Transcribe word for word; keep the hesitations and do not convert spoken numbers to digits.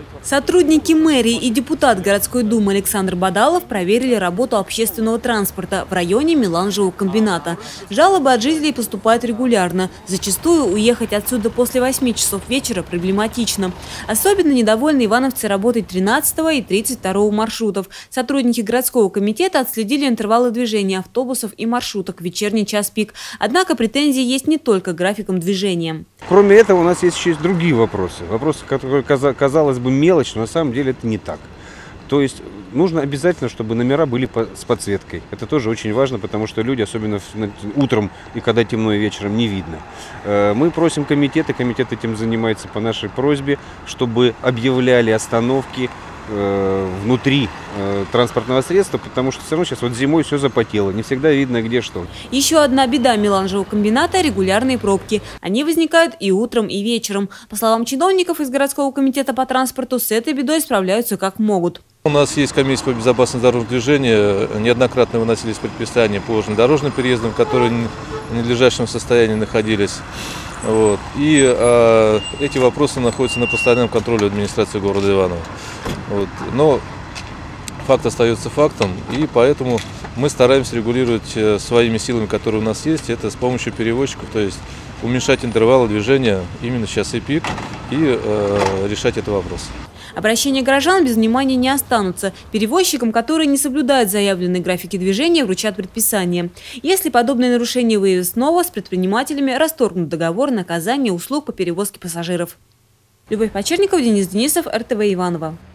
Сотрудники мэрии и депутат городской думы Александр Бадалов проверили работу общественного транспорта в районе Меланжевого комбината. Жалобы от жителей поступают регулярно. Зачастую уехать отсюда после восьми часов вечера проблематично. Особенно недовольны ивановцы работой тринадцатого и тридцать второго маршрутов. Сотрудники городского комитета отследили интервалы движения автобусов и маршруток в вечерний час пик. Однако претензии есть не только к графикам движения. Кроме этого, у нас есть еще и другие вопросы. Вопросы, которые, казалось бы, мелочь, но на самом деле это не так. То есть нужно обязательно, чтобы номера были с подсветкой. Это тоже очень важно, потому что люди, особенно утром и когда темно и вечером, не видно. Мы просим комитет, и комитет этим занимается по нашей просьбе, чтобы объявляли остановки внутри э, транспортного средства, потому что все равно сейчас вот зимой все запотело, не всегда видно где что. Еще одна беда Меланжевого комбината – регулярные пробки. Они возникают и утром, и вечером. По словам чиновников из городского комитета по транспорту, с этой бедой справляются как могут. У нас есть комиссия по безопасности дорожного движения, неоднократно выносились предписания по железнодорожным переездам, которые в ненадлежащем состоянии находились. Вот. И а, эти вопросы находятся на постоянном контроле администрации города Иваново. Вот. Но факт остается фактом, и поэтому мы стараемся регулировать своими силами, которые у нас есть, это с помощью перевозчиков, то есть уменьшать интервалы движения именно в часы пик и э, решать этот вопрос. Обращения горожан без внимания не останутся. Перевозчикам, которые не соблюдают заявленные графики движения, вручат предписание. Если подобные нарушения выявят снова, с предпринимателями расторгнут договор на оказание услуг по перевозке пассажиров. Любовь Почерникова, Денис Денисов, эр тэ вэ Иваново.